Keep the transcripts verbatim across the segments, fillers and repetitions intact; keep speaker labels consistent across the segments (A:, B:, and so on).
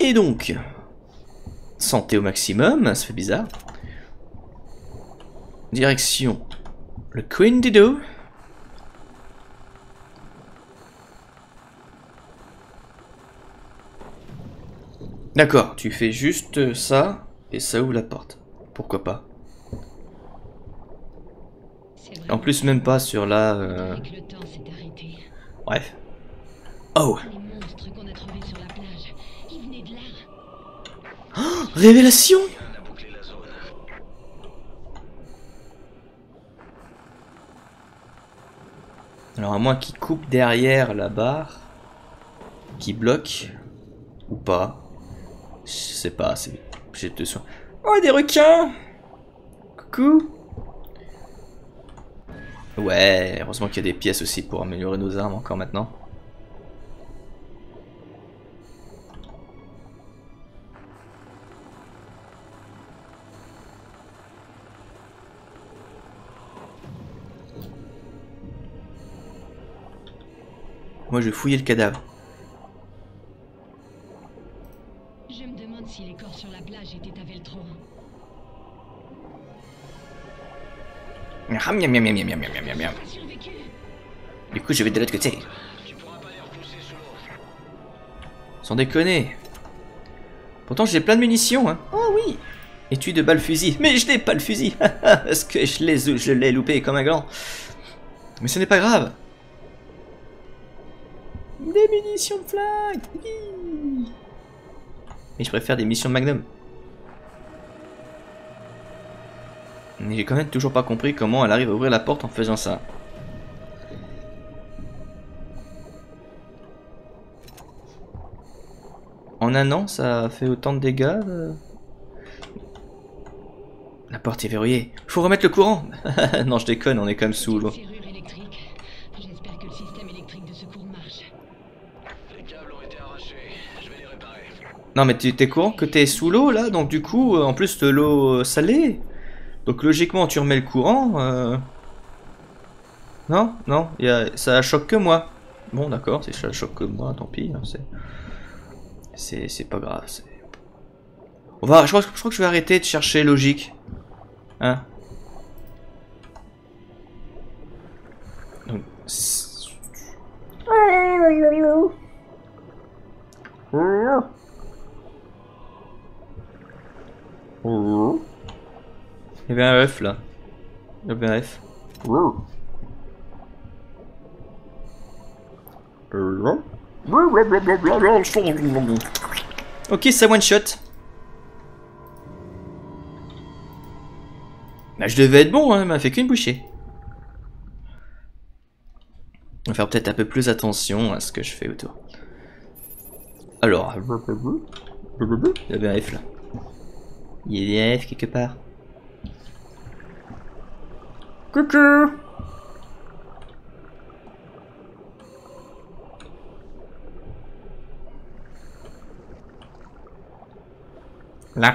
A: Et donc, santé au maximum, ça fait bizarre. Direction le Queen Dido. D'accord, tu fais juste ça et ça ouvre la porte. Pourquoi pas? En plus, même pas sur la... Euh... Bref. Oh! Oh, révélation! Alors à moins qu'il coupe derrière la barre, qui bloque, ou pas. Je sais pas, c'est... J'ai de soin. Oh, des requins! Coucou! Ouais, heureusement qu'il y a des pièces aussi pour améliorer nos armes encore maintenant. Moi je vais fouiller le cadavre.
B: Je me demande si les corps sur la plage étaient à Veltro.
A: Miam, miam, miam, miam, miam, miam, miam, miam. Du coup je vais de l'autre côté. Sans déconner. Pourtant j'ai plein de munitions hein. Oh oui. Étui de balle fusil. Mais je n'ai pas le fusil. Parce que je l'ai je l'ai loupé comme un gland. Mais ce n'est pas grave. Des munitions de flingue. Oui. Mais je préfère des missions de Magnum. Mais j'ai quand même toujours pas compris comment elle arrive à ouvrir la porte en faisant ça. En un an, ça fait autant de dégâts euh... La porte est verrouillée. Faut remettre le courant. Non, je déconne, on est quand même sous l'eau.
B: J'espère que le système électrique de secours marche.
C: Les câbles ont été arrachés. Je vais les réparer.
A: Non, mais tu es courant que t'es sous l'eau là, donc du coup, en plus de l'eau salée. Donc logiquement, tu remets le courant. Euh... Non, non, y a... ça choque que moi. Bon, d'accord, si ça choque que moi, tant pis. Hein, c'est, c'est pas grave. On va, je crois, je crois que je vais arrêter de chercher logique. Hein. Donc. Il y avait un œuf là. Il y avait un œuf. Ok, ça one shot. Bah, je devais être bon, hein, m'a fait qu'une bouchée. On va faire peut-être un peu plus attention à ce que je fais autour. Alors, il y avait un F là. Il y a des F quelque part. Coucou. Là.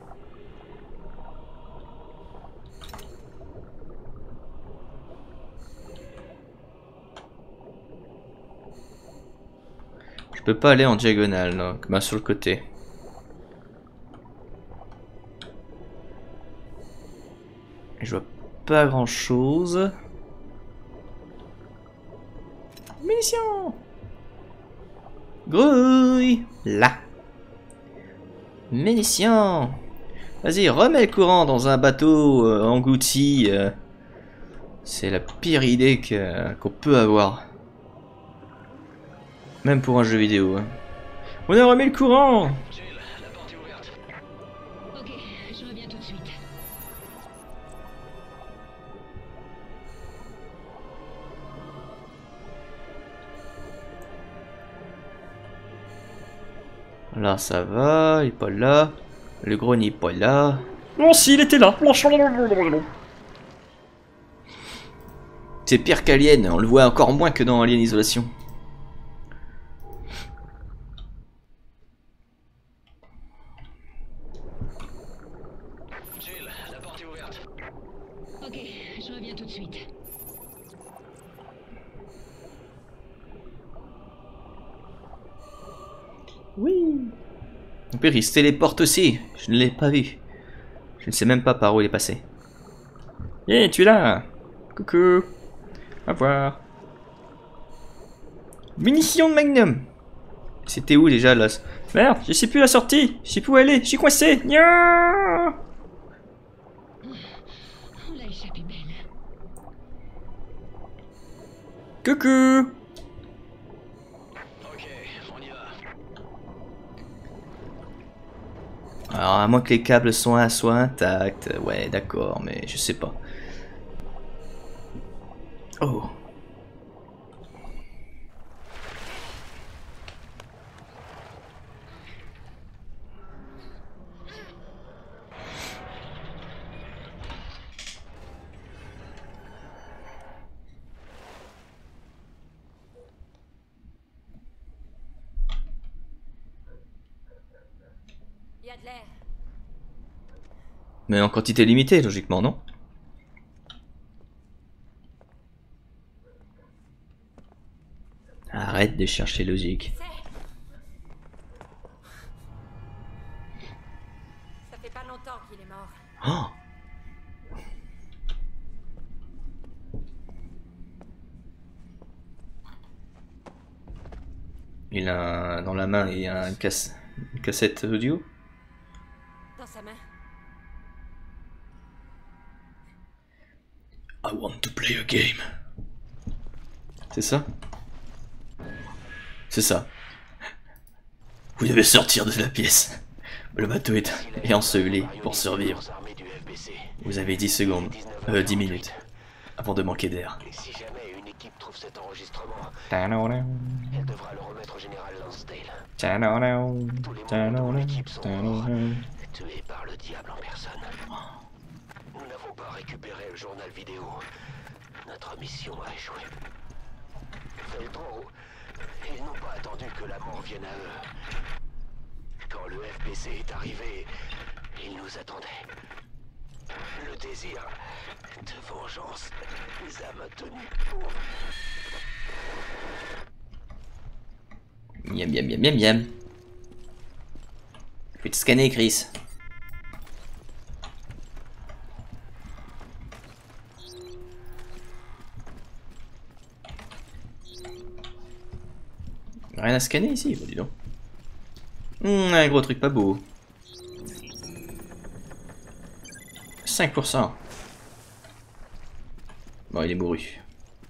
A: Je peux pas aller en diagonale, donc bah sur le côté. Je vois pas grand chose. Munitions. Grouille. Là. Munitions. Vas-y, remets le courant dans un bateau euh, englouti. Euh. C'est la pire idée que, qu'on peut avoir. Même pour un jeu vidéo. Hein. On a remis le courant.
C: Jill, la porte est ouverte.
B: Ok, je reviens tout de suite.
A: Là ça va, il est pas là. Le gros n'est pas là.
D: Non, si, il était là.
A: C'est pire qu'Alien, on le voit encore moins que dans Alien Isolation.
C: Jill, la porte est ouverte.
B: Ok, je reviens tout de suite.
D: Oui.
A: Mon père il se téléporte aussi. Je ne l'ai pas vu. Je ne sais même pas par où il est passé. Hé, hey, tu es là. Coucou. Au revoir. Munitions de Magnum. C'était où déjà là? Merde, je sais plus la sortie. Je sais plus où elle est. Je suis coincé. Nya.
B: On l'a échappé belle.
A: Coucou.
C: Ok, on y va.
A: Alors à moins que les câbles soient, soient intacts. Ouais, d'accord, mais je sais pas. Oh.
D: Il y a de l'air.
A: Mais en quantité limitée, logiquement, non? Arrête de chercher logique.
D: Ça fait pas longtemps qu'il est mort.
A: Oh. Il a un... dans la main, il y a une, casse... une cassette audio.
D: Dans sa main.
A: I want to play a game. C'est ça? C'est ça. Vous devez sortir de la pièce. Le bateau est, est enseveli pour survivre. Vous avez dix secondes, euh, dix minutes, avant de manquer d'air.
C: Et si jamais une équipe trouve cet enregistrement,
A: Ta-da-da.
C: elle devra le remettre au général Lansdale.
A: Ta-da-da.
C: Tous les membres de
A: Ta-da-da.
C: l'équipe sont morts,
A: Ta-da-da.
C: tués par le diable en personne. Nous n'avons pas récupéré le journal vidéo. Notre mission a échoué. Feltro, ils n'ont pas attendu que la mort vienne à eux. Quand le F B C est arrivé, ils nous attendaient. Le désir de vengeance les a maintenus pour...
A: Miam miam miam miam miam. Je vais te scanner, Chris. Rien à scanner ici, bah dis donc. Mmh, un gros truc pas beau. cinq pour cent. Bon, il est mouru.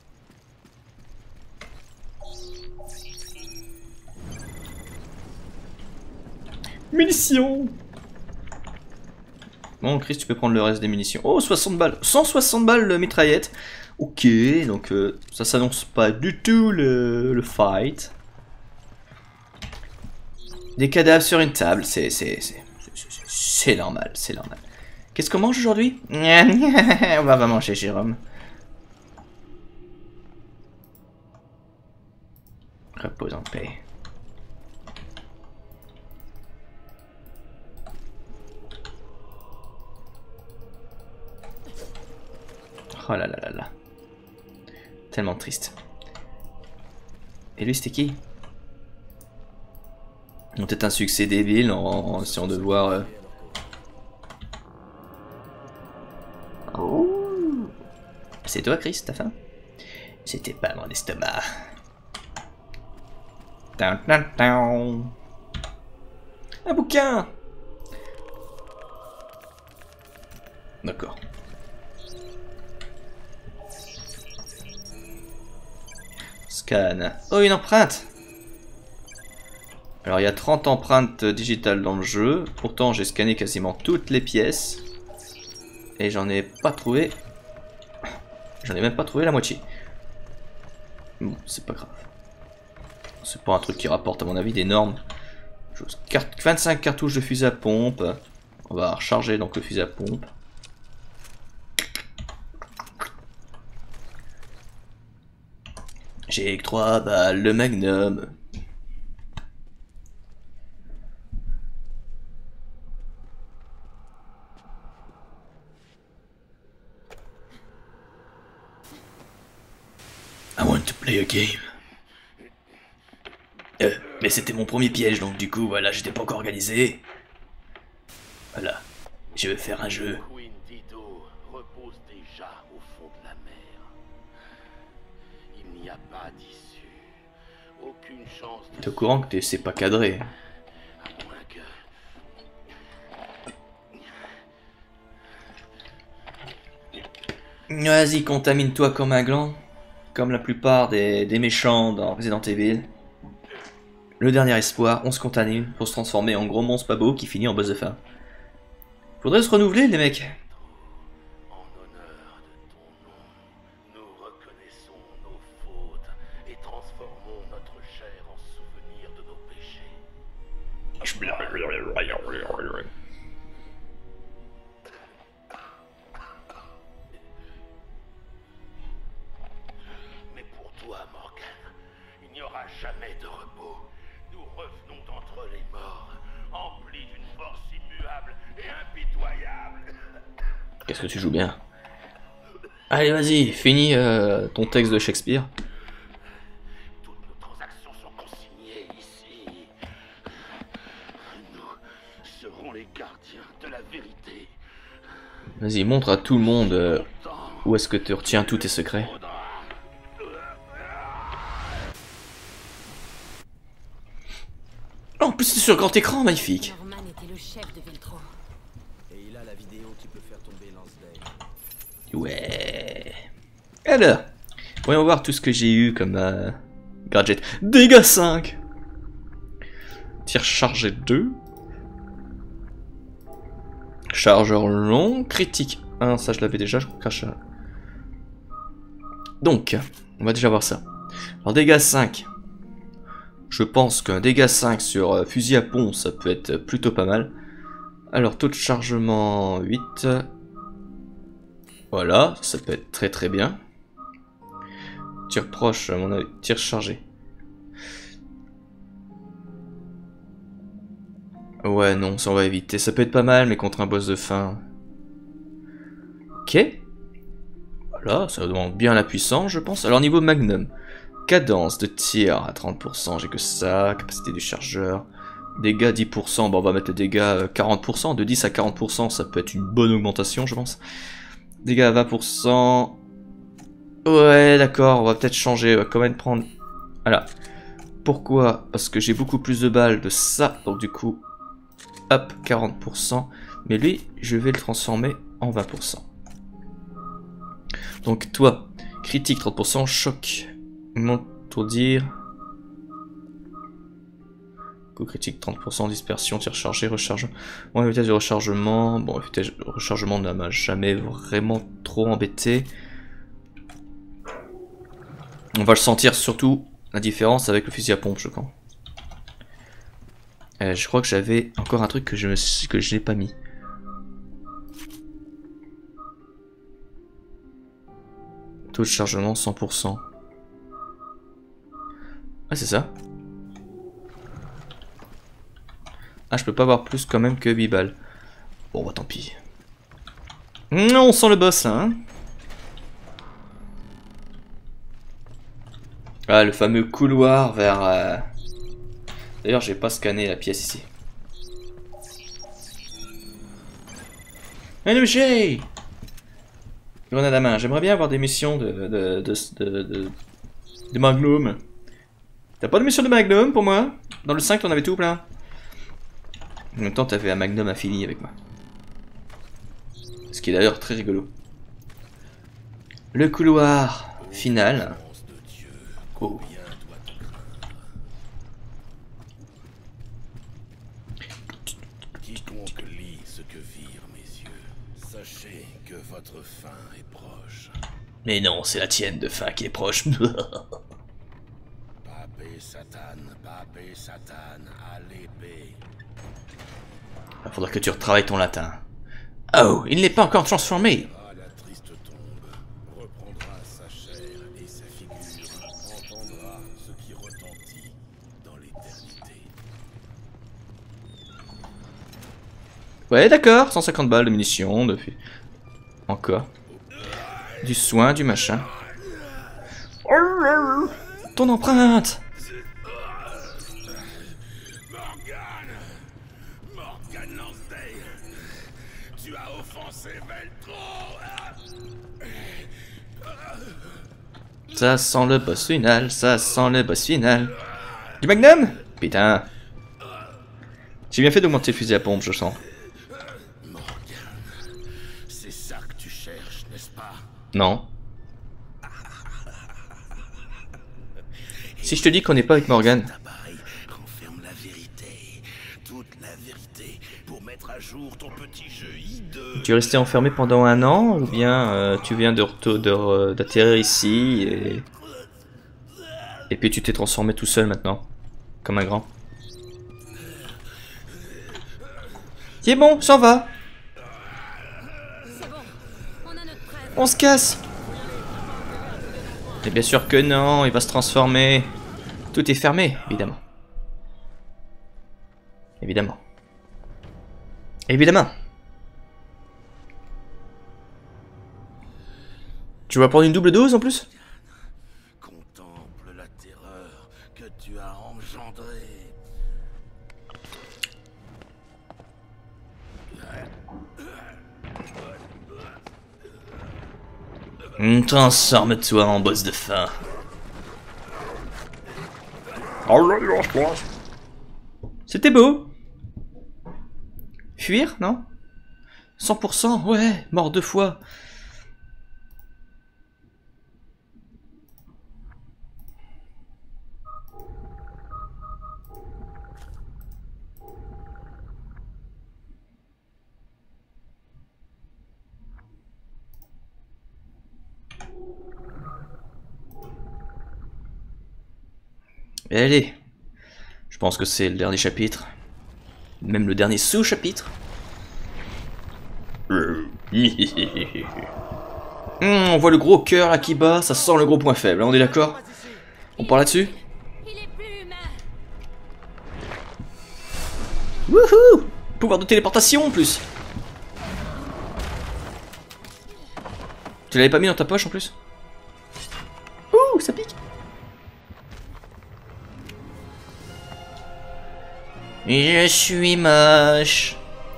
A: Munitions. Bon, Chris, tu peux prendre le reste des munitions. Oh, soixante balles. cent soixante balles de mitraillette. Ok, donc euh, ça s'annonce pas du tout le, le fight. Des cadavres sur une table, c'est c'est c'est c'est normal, c'est normal. Qu'est-ce qu'on mange aujourd'hui? On va manger, Jérôme. Repose en paix. Oh là là là là. Tellement triste. Et lui, c'était qui? Peut-être un succès débile en, en essayant de voir... Euh... Oh. C'est toi, Chris, t'as faim? C'était pas mon estomac. Down, down, down. Un bouquin. D'accord. Scan. Oh, une empreinte. Alors il y a trente empreintes digitales dans le jeu. Pourtant j'ai scanné quasiment toutes les pièces. Et j'en ai pas trouvé. J'en ai même pas trouvé la moitié. Bon, c'est pas grave. C'est pas un truc qui rapporte à mon avis d'énormes. vingt-cinq cartouches de fusil à pompe. On va recharger donc le fusil à pompe. J'ai trois balles de Magnum. I want to play a game. Euh, mais c'était mon premier piège, donc du coup, voilà, j'étais pas encore organisé. Voilà, je vais faire un jeu.
C: Queen Dido repose déjà au fond de la mer. Il n'y a pas d'issue. Aucune chance de...
A: T'es au courant que c'est pas cadré?
C: À moins que...
A: Vas-y, contamine-toi comme un gland. Comme la plupart des, des méchants dans Resident Evil. Le dernier espoir, on se contamine pour se transformer en gros monstre pas beau qui finit en boss de fin. Faudrait se renouveler les mecs.
C: En honneur de ton nom, nous reconnaissons nos fautes et transformons notre chair en souvenir de nos péchés. Mais pour toi, Morgan, il n'y aura jamais de repos. Nous revenons d'entre les morts, emplis d'une force immuable et impitoyable.
A: Qu'est-ce que tu joues bien? Allez, vas-y, finis euh, ton texte de Shakespeare.
C: Toutes nos transactions sont consignées ici. Nous serons les gardiens de la vérité.
A: Vas-y, montre à tout le monde euh, où est-ce que tu retiens tous tes secrets. Oh, en plus c'est sur grand écran, magnifique.
D: Norman était le chef de Veltro.
E: Et il a la vidéo qui peut faire tomber Lansdale.
A: Ouais. Alors, voyons voir tout ce que j'ai eu comme euh, gadget. Dégâts cinq. Tir chargé deux. Chargeur long. Critique un, ça je l'avais déjà, je crache. Donc, on va déjà voir ça. Alors dégâts cinq. Je pense qu'un dégât cinq sur euh, fusil à pompe, ça peut être plutôt pas mal. Alors, taux de chargement huit. Voilà, ça peut être très très bien. Tir proche, à mon avis, tir chargé. Ouais, non, ça on va éviter. Ça peut être pas mal, mais contre un boss de fin. Ok. Voilà, ça demande bien la puissance, je pense. Alors, niveau magnum. Cadence de tir à trente pour cent, j'ai que ça. Capacité du chargeur. Dégâts dix pour cent, bon, on va mettre les dégâts quarante pour cent. De dix à quarante pour cent, ça peut être une bonne augmentation, je pense. Dégâts à vingt pour cent. Ouais, d'accord, on va peut-être changer. On va quand même prendre... Voilà. Pourquoi? Parce que j'ai beaucoup plus de balles de ça. Donc du coup, hop, quarante pour cent. Mais lui, je vais le transformer en vingt pour cent. Donc toi, critique trente pour cent, choc. M'entourdir. Coup critique trente pour cent, dispersion, tir chargé, rechargement. Bon, la vitesse de rechargement. Bon, la vitesse de rechargement ne m'a jamais vraiment trop embêté. On va le sentir surtout la différence avec le fusil à pompe, je crois. Euh, je crois que j'avais encore un truc que je me que je n'ai pas mis. Taux de chargement cent pour cent. Ah, c'est ça. Ah, je peux pas avoir plus quand même que huit balles. Bon, bah tant pis. Non, on sent le boss là, hein. Ah, le fameux couloir vers... Euh... D'ailleurs, j'ai pas scanné la pièce ici. Allez, monsieur! Grenade à main. J'aimerais bien avoir des missions de... de... de... de... de, de Magnum. T'as pas de mission de Magnum pour moi? Dans le cinq, t'en avais tout plein. En même temps, t'avais un Magnum infini avec moi. Ce qui est d'ailleurs très rigolo. Le couloir final. Oh.
C: Quiconque lit ce que virent mes yeux, sachez que votre fin est proche.
A: Mais non, c'est la tienne de fin qui est proche.
C: Pape et Satan, Pape et Satan, à l'épée.
A: Il faudra que tu retravailles ton latin. Oh, il n'est pas encore transformé.
C: À la triste tombe, reprendra sa chair et sa figure, entendra ce qui retentit dans l'éternité.
A: Ouais, d'accord, cent cinquante balles de munitions, de... Encore. Du soin, du machin. Ton empreinte. Ça sent le boss final, ça sent le boss final. Du magnum? Putain. J'ai bien fait d'augmenter le fusil à pompe, je sens.
E: C'est ça que tu cherches, n'est-ce pas?
A: Non. Si je te dis qu'on n'est pas avec Morgan.
E: Appareil renferme la vérité, toute la vérité, pour mettre à jour ton petit jeu hideux.
A: Tu es resté enfermé pendant un an, ou bien euh, tu viens de de d'atterrir ici et... et puis tu t'es transformé tout seul maintenant, comme un grand. C'est bon, s'en va.
D: C'est bon, on a notre preuve.
A: On se casse. Et bien sûr que non, il va se transformer. Tout est fermé, évidemment. Évidemment. Évidemment. Tu vas prendre une double dose en plus?
E: Contemple la terreur que tu as engendrée.
A: Transforme-toi en boss de fin. C'était beau. Fuir, non? cent pour cent, ouais, mort deux fois. Et allez, je pense que c'est le dernier chapitre, même le dernier sous-chapitre. Hum, on voit le gros cœur là qui bat, ça sent le gros point faible, hein, on est d'accord? On parle là-dessus?
D: Il est plus humain.
A: Wouhou! Pouvoir de téléportation en plus. Tu l'avais pas mis dans ta poche en plus? Ouh, ça pique. Je suis moche.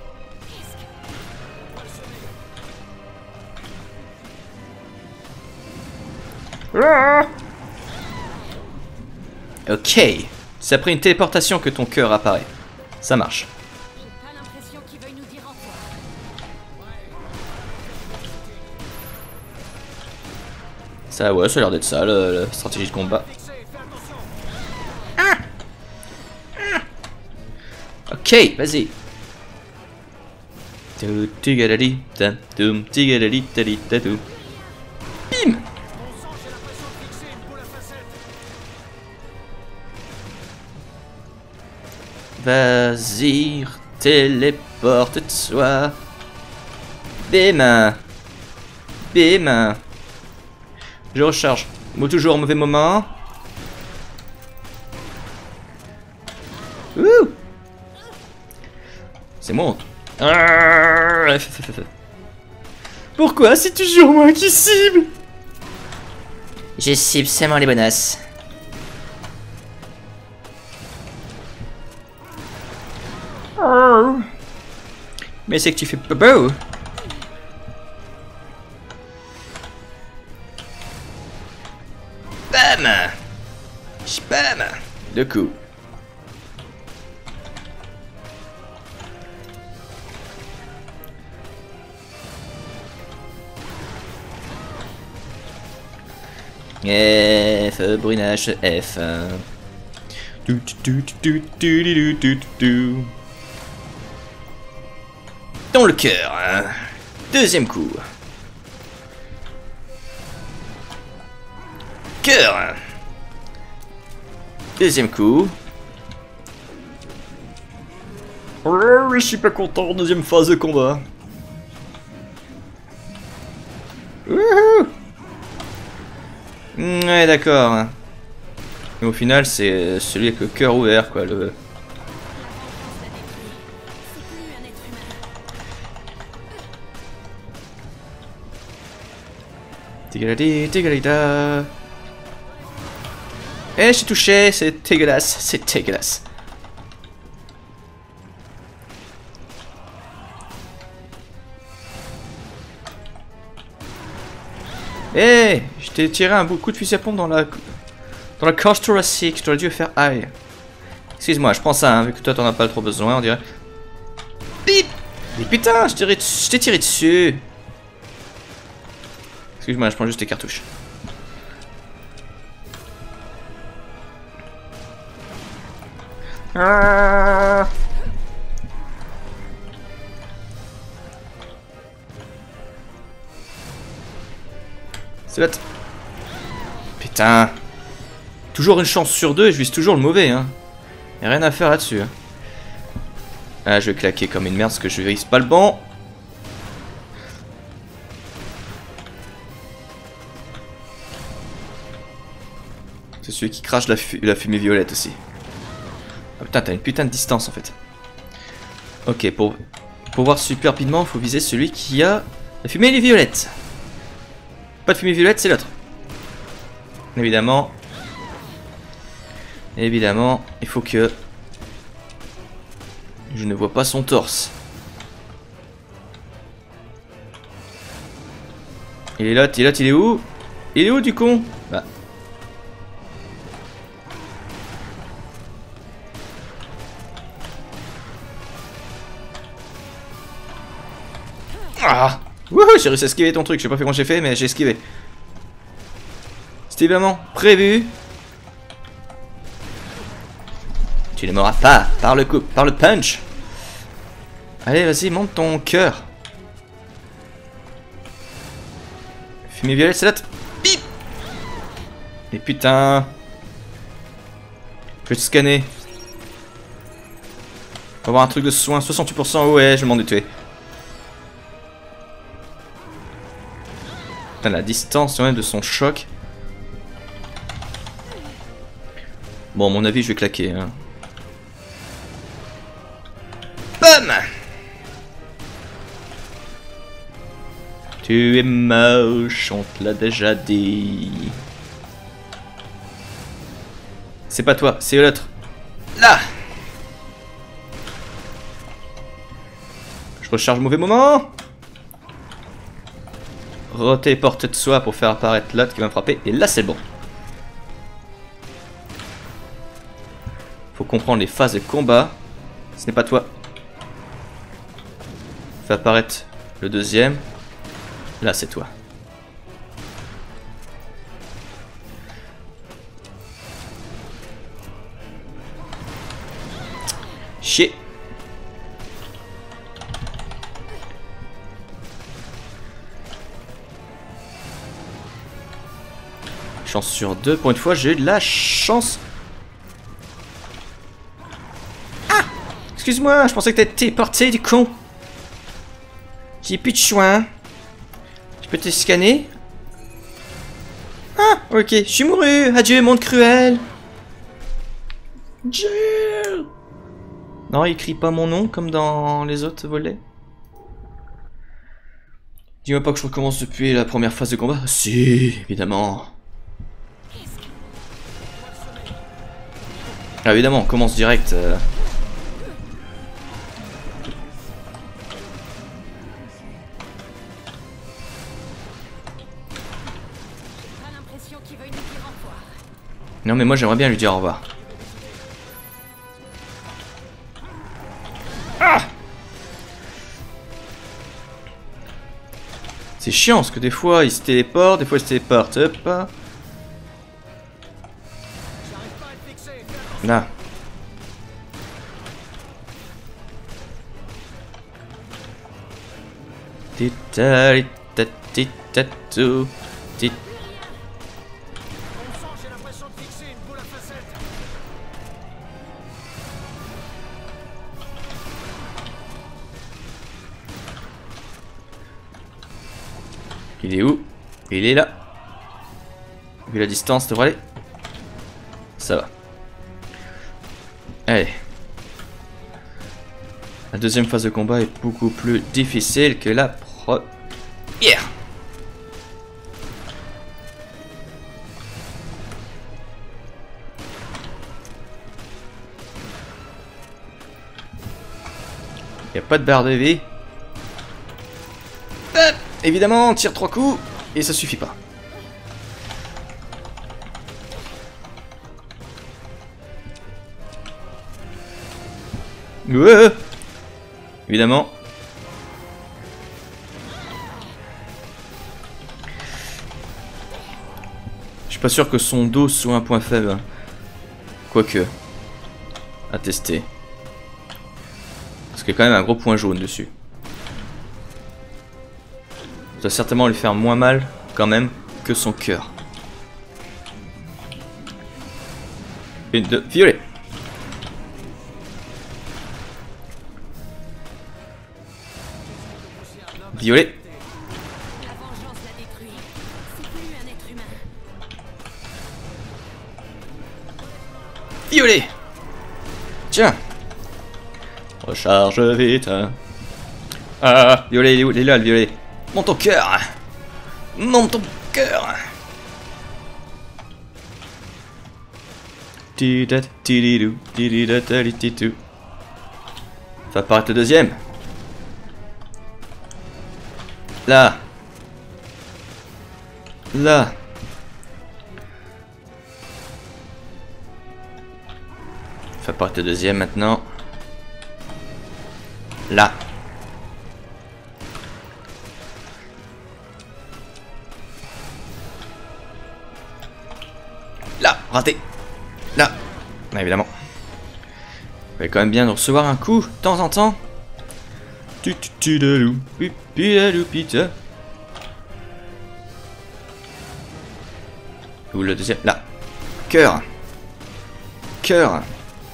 A: Ok. C'est après une téléportation que ton cœur apparaît. Ça marche.
D: J'ai pas l'impression qu'il veuille nous dire au revoir.
A: Ça, ouais, ça a l'air d'être ça, le- la stratégie de combat. Ah. Ah. Ok, vas-y. Tou, tigalali, tam, toum, tigalali, tali, tatou. Bim. Vas-y, téléporte-toi. Bim. Bim. Je recharge. Moi toujours mauvais moment. Ouh. C'est moi. Ah. Pourquoi c'est toujours moi qui cible? Je cible seulement les bonasses. Mais c'est que tu fais pas beau. Bam! Bam! Deux coups. F, brunage F. Du, du, du, du, du, du, du, du. Dans le cœur. Hein. Deuxième coup. Cœur. Deuxième coup. Oh, je suis pas content. Deuxième phase de combat. Wouhou. Ouais, d'accord. Et au final, c'est celui avec le cœur ouvert, quoi. Le... Tigaladi, tigalida. Eh, je suis touché, c'est dégueulasse, c'est dégueulasse. Eh hey, je t'ai tiré un coup de fusil à pompe dans la... Dans la cage thoracique, j'aurais dû faire aïe. Excuse-moi, je prends ça, hein, vu que toi t'en as pas trop besoin, on dirait. Bip! Mais putain, je t'ai je t'ai tiré dessus. Excuse-moi, je prends juste tes cartouches. Ah. C'est là. Putain. Toujours une chance sur deux et je vise toujours le mauvais, hein. Y'a rien à faire là-dessus. Hein. Ah, je vais claquer comme une merde parce que je vise pas le bon. C'est celui qui crache la, fu la fumée violette aussi. Ah putain, t'as une putain de distance en fait. Ok, pour, pour voir super rapidement, il faut viser celui qui a la fumée et les violettes. Pas de fumée violette, c'est l'autre. Évidemment. Évidemment, il faut que... Je ne vois pas son torse. Il est là, il est là, il est où? Il est où du con? Bah. Ah! Wouhou, j'ai réussi à esquiver ton truc, je sais pas comment j'ai fait, mais j'ai esquivé. C'était évidemment prévu. Tu ne m'auras pas par le coup, par le punch. Allez, vas-y, monte ton cœur. Fumée violette, c'est là. Bip. Et putain. Je vais te scanner. Faut avoir un truc de soin, soixante-huit pour cent, ouais, je vais m'en tuer. Putain, la distance quand même de son choc. Bon, à mon avis, je vais claquer. Hein. Bam! Tu es moche, on te l'a déjà dit. C'est pas toi, c'est l'autre. Là! Je recharge mauvais moment. Retéléporte de soi pour faire apparaître l'autre qui va me frapper. Et là, c'est bon. Faut comprendre les phases de combat. Ce n'est pas toi. Fais apparaître le deuxième. Là, c'est toi. Chier. Chance sur deux. Pour une fois, j'ai eu de la chance. Ah! Excuse-moi, je pensais que t'étais téléporté, du con. J'ai plus de choix. Je peux te scanner? Ah, ok, je suis mouru. Adieu, monde cruel. Jill. Non, il crie pas mon nom comme dans les autres volets. Dis-moi pas que je recommence depuis la première phase de combat. Si, évidemment. Ah, évidemment, on commence direct. Euh... Non mais moi j'aimerais bien lui dire au revoir. Ah! C'est chiant parce que des fois il se téléporte, des fois il se téléporte. Hop. Là. Tita-tita-tita-tou. Tit. Il est où? Il est là. Vu la distance, devrait aller. Ça va. Allez. La deuxième phase de combat est beaucoup plus difficile que la première. Il n'y a pas de barre de vie. Hop, évidemment, on tire trois coups et ça suffit pas. Ouais. Évidemment. Je suis pas sûr que son dos soit un point faible. Quoique. À tester. Parce qu'il y a quand même un gros point jaune dessus. Ça doit certainement lui faire moins mal, quand même, que son cœur. Une, deux, violet. Violet.
D: La vengeance l'a détruit. C'est plus un être humain.
A: Violet. Tiens. Recharge vite. Ah, violet, il est où? Il est là, le violet. Monte ton cœur. Monte ton cœur. Ça va apparaître le deuxième. Là. Là. Ça va apparaître le deuxième maintenant. Là. Là, raté. Là. Ah, évidemment. Il fallait quand même bien recevoir un coup de temps en temps. Tu tu tu de lou, pipi de lou pita. Où le deuxième? Là. Cœur. Cœur.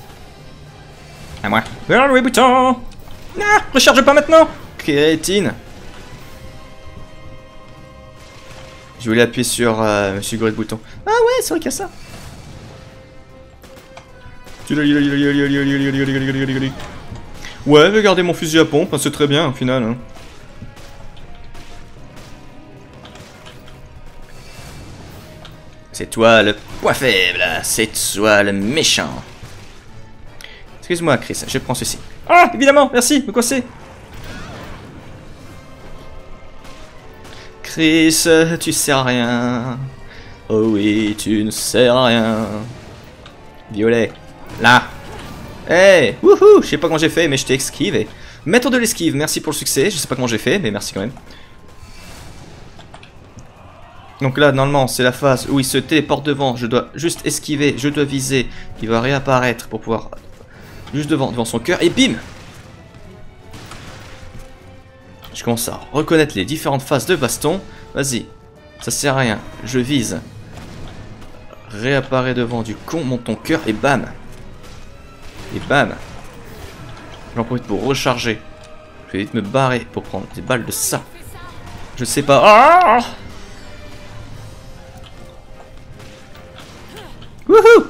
A: À moi. Ah, Louis Vuitton. Ah, recharge pas maintenant. Crétine. Je voulais appuyer sur euh, Monsieur Gros de Bouton. Ah ouais, c'est vrai qu'il y a ça. Ouais, regardez mon fusil à pompe, hein, c'est très bien au final. Hein. C'est toi le point faible, c'est toi le méchant. Excuse-moi Chris, je prends ceci. Ah, évidemment, merci, me coincer. Chris, tu sais à rien. Oh oui, tu ne sais à rien. Violet, là. Hey, wouhou, je sais pas comment j'ai fait, mais je t'ai esquivé. Maître de l'esquive, merci pour le succès. Je sais pas comment j'ai fait, mais merci quand même. Donc là, normalement, c'est la phase où il se téléporte devant. Je dois juste esquiver, je dois viser. Il va réapparaître pour pouvoir... Juste devant, devant son cœur, et bim! Je commence à reconnaître les différentes phases de baston. Vas-y, ça sert à rien. Je vise. Réapparaît devant du con, monte ton cœur, et bam! Et bam! J'en profite pour recharger. Je vais vite me barrer pour prendre des balles de ça. Je sais pas. Ah! Wouhou!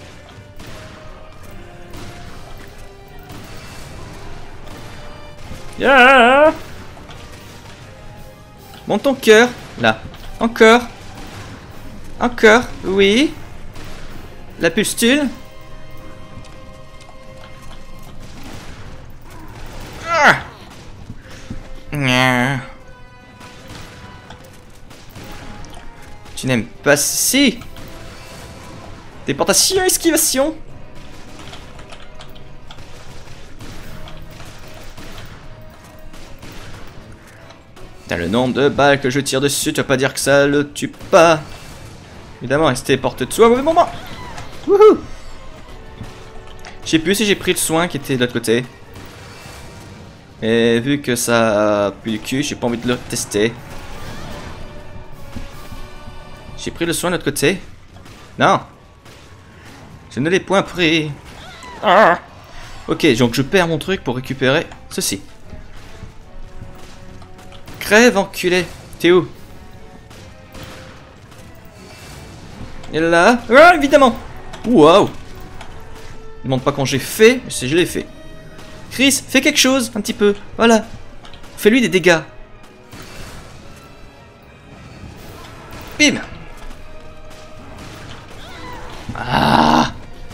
A: Yeah! Monte ton cœur, là. Encore. Encore, oui. La pustule. Ah! Tu n'aimes pas si. Déportation, esquivation. T'as le nombre de balles que je tire dessus, tu vas pas dire que ça le tue pas. Évidemment, il se téléporte dessous à mauvais moment. Wouhou! Je sais plus si j'ai pris le soin qui était de l'autre côté. Et vu que ça pue le cul, j'ai pas envie de le tester. J'ai pris le soin de l'autre côté. Non. Je ne l'ai point pris. Ah. Ok, donc je perds mon truc pour récupérer ceci. Crève, enculé. T'es où? Il est là. Ah, évidemment. Waouh. Demande pas quand j'ai fait, mais je l'ai fait. Chris, fais quelque chose, un petit peu. Voilà. Fais-lui des dégâts. Bim. Ah.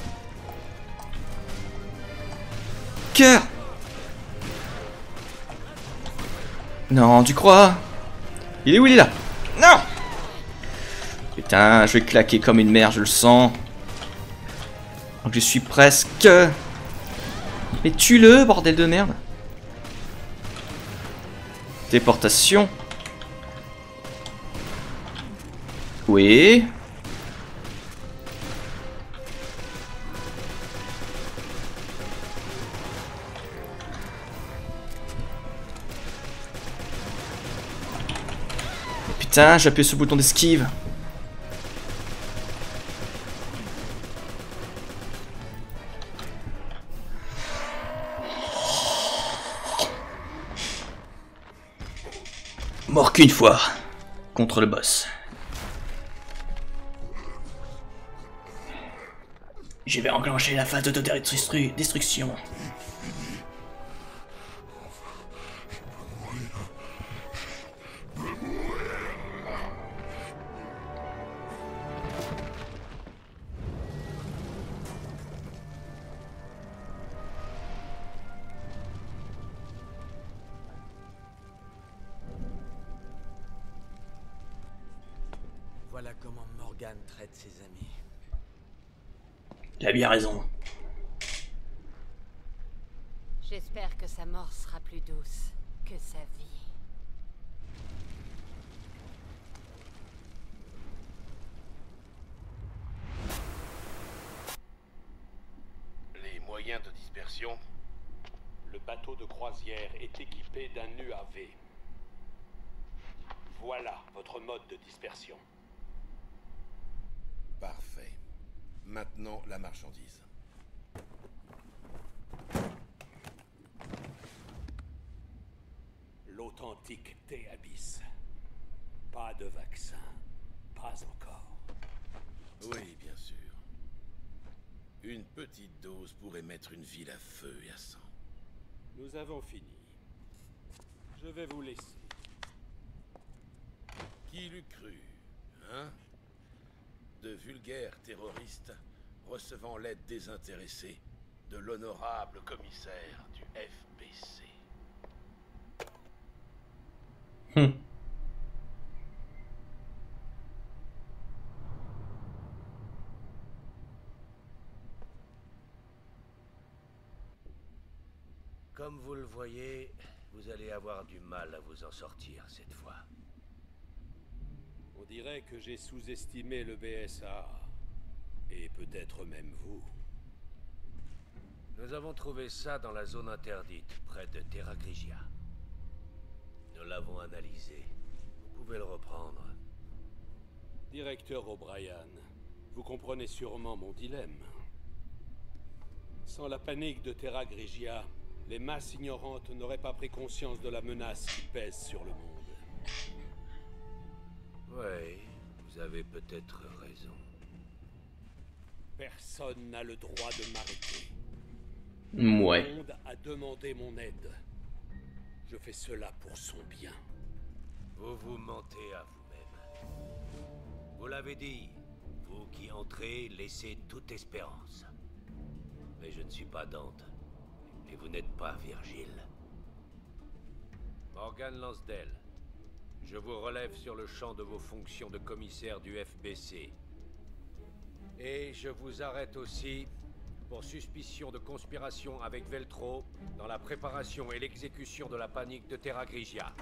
A: Cœur. Non, tu crois? Il est où? Il est là. Non. Putain, je vais claquer comme une merde, je le sens. Donc je suis presque... Mais tue-le, bordel de merde. Déportation. Oui. Putain, j'ai appuyé sur le bouton d'esquive. Mort qu'une fois contre le boss. Je vais enclencher la phase d'autodestruction.
F: Voilà comment Morgan traite ses amis.
A: Il a bien raison.
D: J'espère que sa mort sera plus douce que sa vie.
E: Les moyens de dispersion?
G: Le bateau de croisière est équipé d'un U A V. Voilà votre mode de dispersion.
E: Parfait. Maintenant, la marchandise.
G: L'authentique thé Abyss. Pas de vaccin. Pas encore.
E: Oui, bien sûr. Une petite dose pourrait mettre une ville à feu et à sang.
G: Nous avons fini. Je vais vous laisser.
E: Qui l'eût cru, hein? De vulgaires terroristes recevant l'aide désintéressée de l'honorable commissaire du F B C.
A: Hum.
C: Comme vous le voyez, vous allez avoir du mal à vous en sortir cette fois.
G: On dirait que j'ai sous-estimé le B S A. Et peut-être même vous.
C: Nous avons trouvé ça dans la zone interdite, près de Terra Grigia. Nous l'avons analysé. Vous pouvez le reprendre.
G: Directeur O'Brien, vous comprenez sûrement mon dilemme. Sans la panique de Terra Grigia, les masses ignorantes n'auraient pas pris conscience de la menace qui pèse sur le monde.
C: Oui, vous avez peut-être raison.
G: Personne n'a le droit de m'arrêter.
A: Ouais.
G: Le monde a demandé mon aide. Je fais cela pour son bien.
C: Vous vous mentez à vous-même. Vous l'avez dit, vous qui entrez, laissez toute espérance. Mais je ne suis pas Dante. Et vous n'êtes pas Virgile. Morgan Lansdale, je vous relève sur le champ de vos fonctions de commissaire du F B C. Et je vous arrête aussi pour suspicion de conspiration avec Veltro dans la préparation et l'exécution de la panique de Terra Grigia.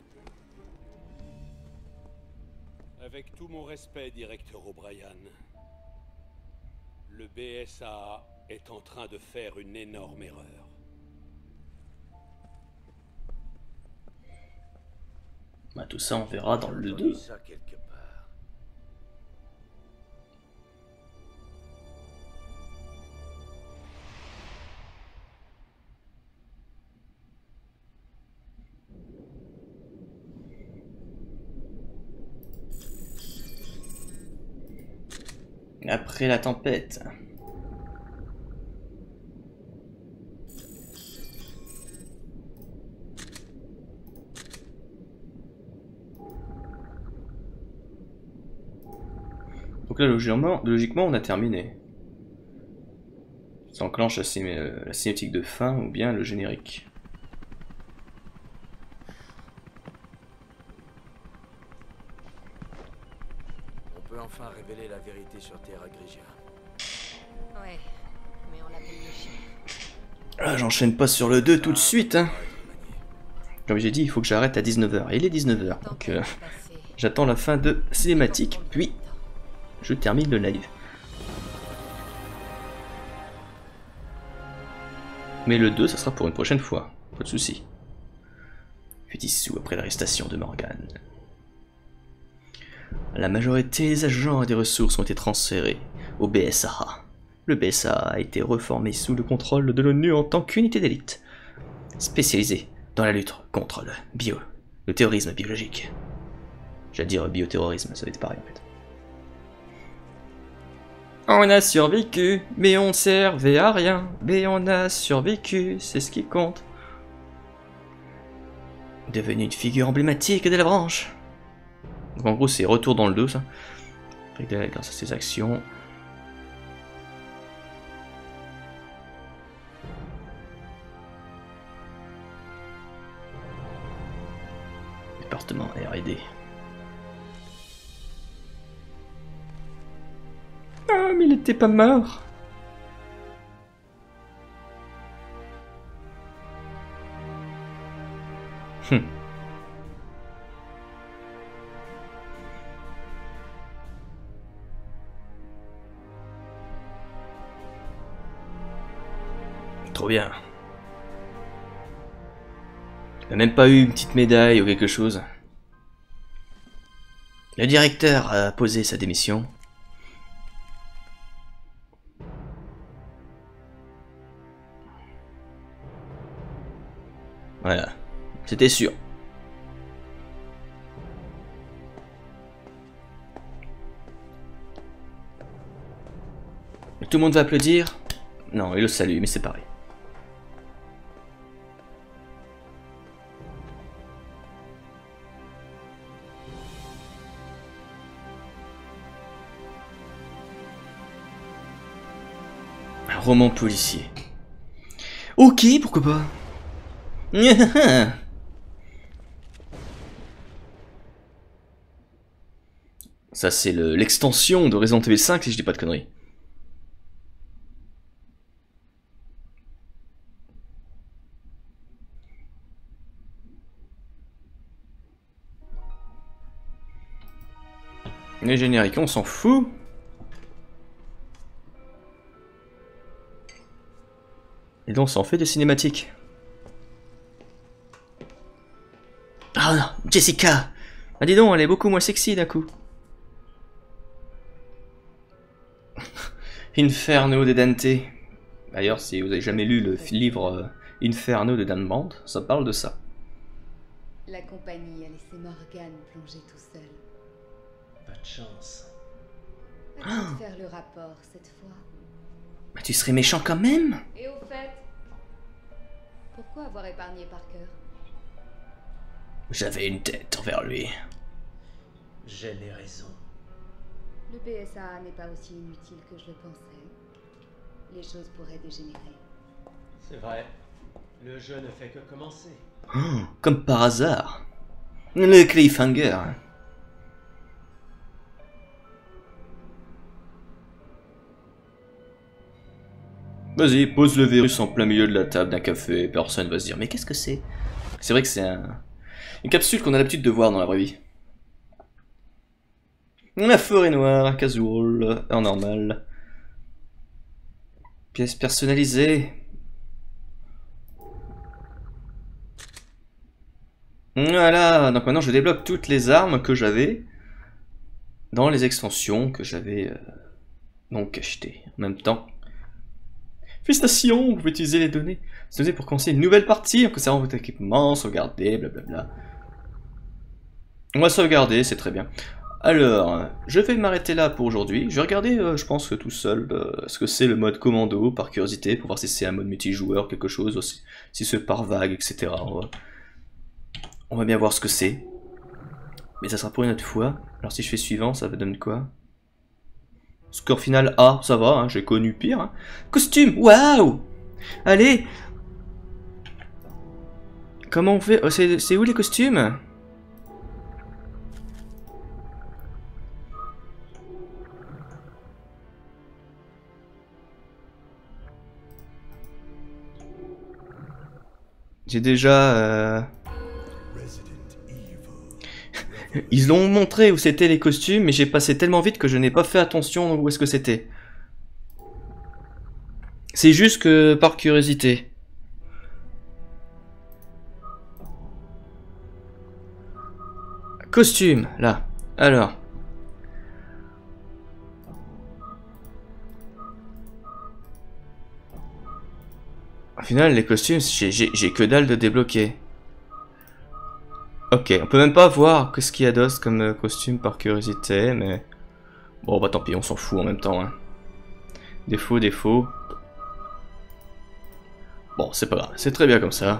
G: Avec tout mon respect, directeur O'Brien, le B S A est en train de faire une énorme erreur.
A: Bah, tout ça, on verra dans le
C: J'ai
A: deux.
C: entendu ça quelque part.
A: Après la tempête. Donc là, logiquement, logiquement on a terminé. Ça enclenche la, cin- la cinématique de fin ou bien le générique.
F: On peut enfin révéler la vérité sur Terra Grigia.
D: Ouais, mais on l'a payé cher.
A: Là, j'enchaîne pas sur le deux tout de suite. Hein. Comme j'ai dit, il faut que j'arrête à dix-neuf heures. Et il est dix-neuf heures. Donc, euh, j'attends la fin de cinématique, puis je termine le live. Mais le deux, ça sera pour une prochaine fois. Pas de soucis. Puis dissous après l'arrestation de Morgan. La majorité des agents et des ressources ont été transférés au B S A. Le B S A a été reformé sous le contrôle de l'ONU en tant qu'unité d'élite, spécialisée dans la lutte contre le bio, le terrorisme biologique. J'allais dire bioterrorisme, ça va être pareil en fait. On a survécu, mais on ne servait à rien. Mais on a survécu, c'est ce qui compte. Devenu une figure emblématique de la branche. Donc en gros c'est retour dans le deux ça. Grâce à ses actions. Département R et D. Ah mais il était pas mort. Hum. Trop bien. Il n'a même pas eu une petite médaille ou quelque chose. Le directeur a posé sa démission. Voilà, c'était sûr. Tout le monde va applaudir? Non, il le salue, mais c'est pareil. Un roman policier. Ok, pourquoi pas. Ça c'est l'extension de Resident Evil cinq si je dis pas de conneries. Les génériques on s'en fout. Et donc ça en fait des cinématiques. Ah oh non, Jessica. Ah dis donc, elle est beaucoup moins sexy d'un coup. Inferno de Dante. D'ailleurs, si vous avez jamais lu le livre euh, Inferno de Dan Brandt, ça parle de ça.
H: La compagnie a laissé Morgan plonger tout seul.
F: Pas de chance.
H: À oh. faire le rapport cette fois.
A: Bah, tu serais méchant quand même.
H: Et au fait, pourquoi avoir épargné Parker?
A: J'avais une tête envers lui.
F: J'ai les raisons.
H: Le B S A n'est pas aussi inutile que je le pensais. Les choses pourraient dégénérer.
F: C'est vrai. Le jeu ne fait que commencer.
A: Oh, comme par hasard. Le cliffhanger. Vas-y, pose le virus en plein milieu de la table d'un café et personne va se dire mais qu'est-ce que c'est? C'est vrai que c'est un... une capsule qu'on a l'habitude de voir dans la vraie vie. La forêt noire, casual, en normal. Pièce personnalisée. Voilà, donc maintenant je débloque toutes les armes que j'avais dans les extensions que j'avais euh, donc achetées en même temps. Félicitations, vous pouvez utiliser les données. C'est donné pour commencer une nouvelle partie en conservant votre équipement, sauvegarder, blablabla. On va sauvegarder, c'est très bien. Alors, je vais m'arrêter là pour aujourd'hui. Je vais regarder, euh, je pense, tout seul, euh, ce que c'est le mode commando, par curiosité, pour voir si c'est un mode multijoueur, quelque chose, aussi, si c'est par vague, et cetera. On va, on va bien voir ce que c'est. Mais ça sera pour une autre fois. Alors si je fais suivant, ça va donner quoi? Score final A, ça va, hein, j'ai connu pire. Hein. Costume, waouh! Allez! Comment on fait? Oh, c'est où les costumes? J'ai déjà... Euh... Ils l'ont montré où c'était les costumes, mais j'ai passé tellement vite que je n'ai pas fait attention où est-ce que c'était. C'est juste que par curiosité. Costume, là. Alors. Au final, les costumes, j'ai que dalle de débloquer. Ok, on peut même pas voir ce qu'il y a d'autre comme costume par curiosité, mais... Bon, bah tant pis, on s'en fout en même temps. Hein. Défaut, défaut. Bon, c'est pas grave, c'est très bien comme ça.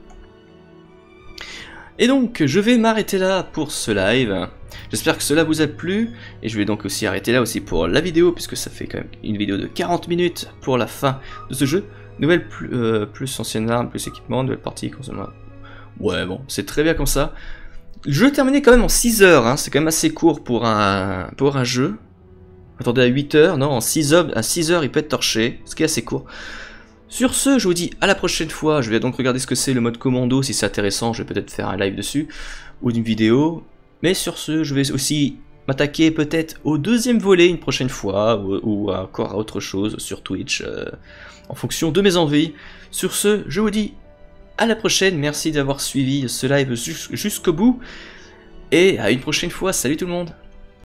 A: Et donc, je vais m'arrêter là pour ce live. J'espère que cela vous a plu. Et je vais donc aussi arrêter là aussi pour la vidéo, puisque ça fait quand même une vidéo de quarante minutes pour la fin de ce jeu. Nouvelle plus, euh, plus ancienne arme, plus équipement, nouvelle partie, consommable. Ouais, bon, c'est très bien comme ça. Le jeu est terminé quand même en six heures, hein. C'est quand même assez court pour un, pour un jeu. Attendez, à huit heures, non, en six heures, à six heures il peut être torché, ce qui est assez court. Sur ce, je vous dis à la prochaine fois. Je vais donc regarder ce que c'est le mode commando, si c'est intéressant, je vais peut-être faire un live dessus, ou une vidéo. Mais sur ce, je vais aussi m'attaquer peut-être au deuxième volet une prochaine fois, ou, ou encore à autre chose sur Twitch, euh, en fonction de mes envies. Sur ce, je vous dis à la prochaine, merci d'avoir suivi ce live jusqu'au bout, et à une prochaine fois, salut tout le monde.